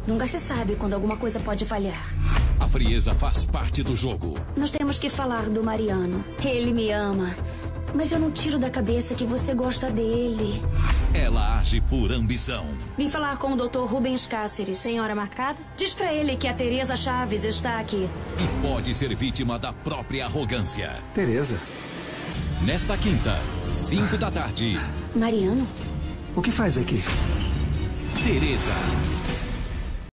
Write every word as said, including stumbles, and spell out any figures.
Nunca se sabe quando alguma coisa pode falhar. A frieza faz parte do jogo. Nós temos que falar do Mariano. Ele me ama. Mas eu não tiro da cabeça que você gosta dele. Ela age por ambição. Vim falar com o doutor Rubens Cáceres. Tem hora marcada? Diz pra ele que a Teresa Chaves está aqui. E pode ser vítima da própria arrogância. Teresa? Nesta quinta, cinco da tarde. Mariano? O que faz aqui? Teresa.